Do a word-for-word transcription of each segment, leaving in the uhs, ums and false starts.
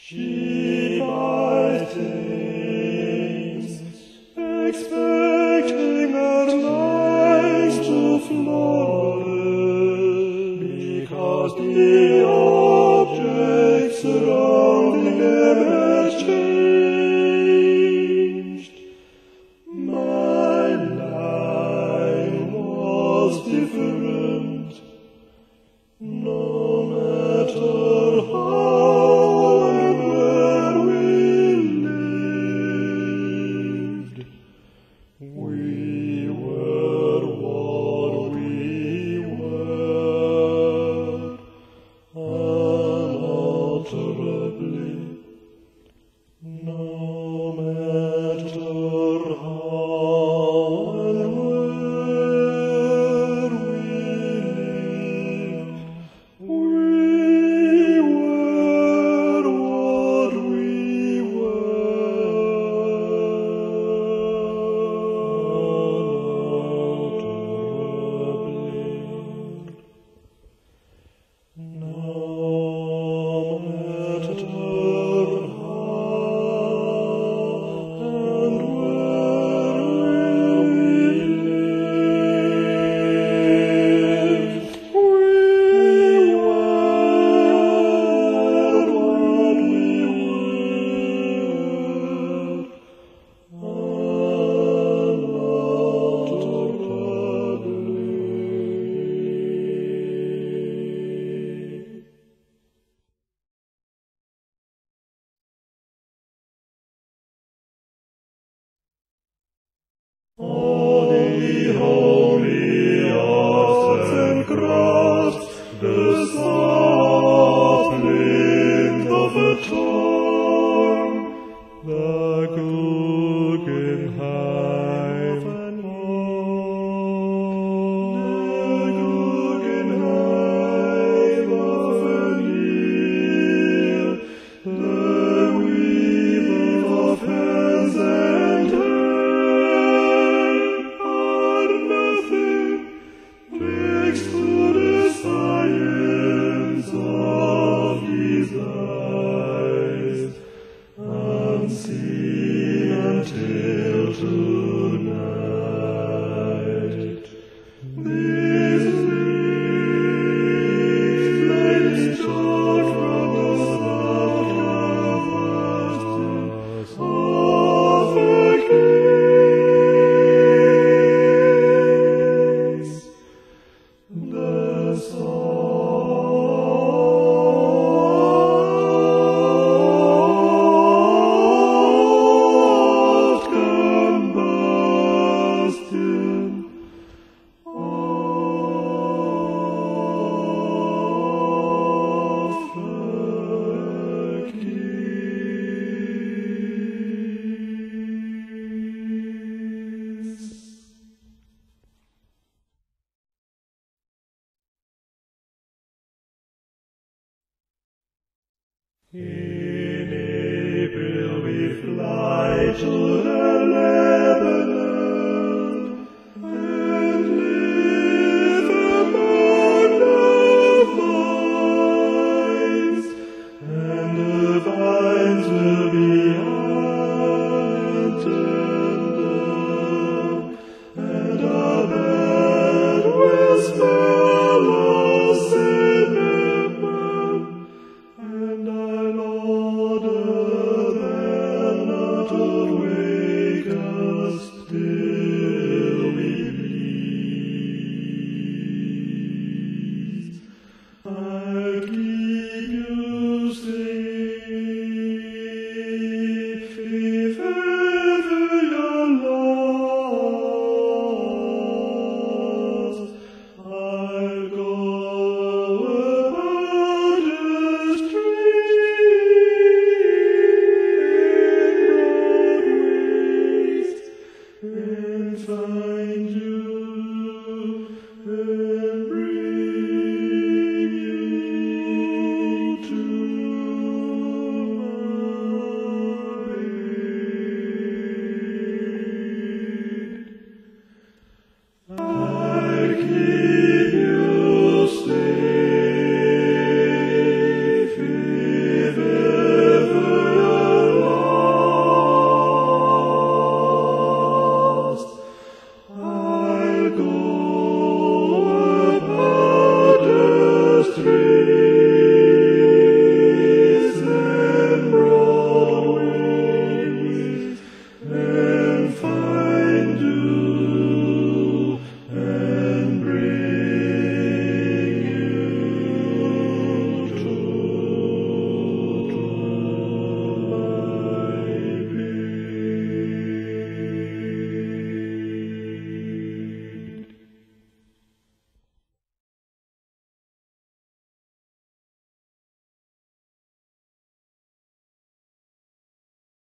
She buys things, expecting our lives to flourish, because the objects surrounding them has changed. My life was different, no matter how and where we lived. We were what we were, unalterably, no matter how and where we lived. We were what we were, no matter how and where we lived. We were what we were, unalterably. Holy, holy arts and crafts, the soft wind of a tongue, the Guggenheim and the Guggenheim of an ear, the weaving of hands and are nothing next to the science of his eyes, unseen until tonight. These leaves may be torn from the soft canvas of a case. The soft combustion of the keys. In April we fly to the Lebanon and live among the vines, and the vines will be untender, and our bed will smell of cinnamon. And I'll order them not to waken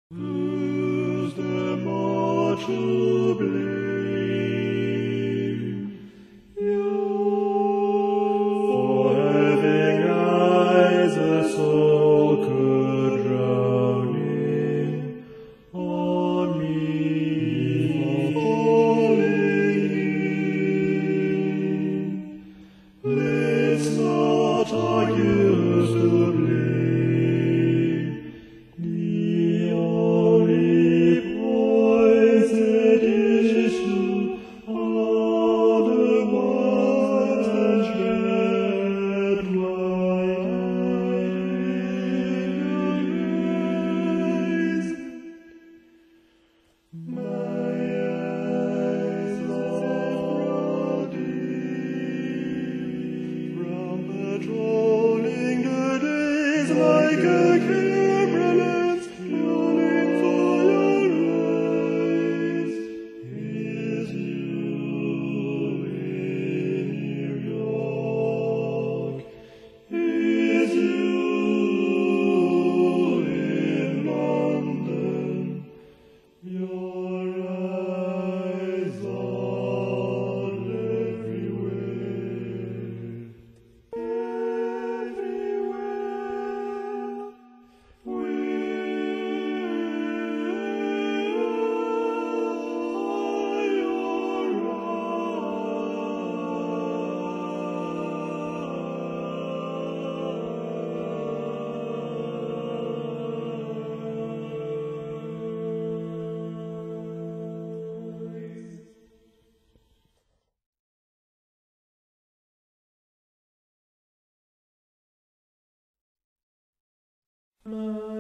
Who's there more to blame? You, for having eyes a soul could drown in, on me for falling in. Let's not argue to blame. The only poisoned issue are the ones that shed my eyes. My eyes are bloody from patrolling the days like a camera lens yearning for your eyes. Is you in New York? Is you in London? Your eyes are everywhere. Everywhere. My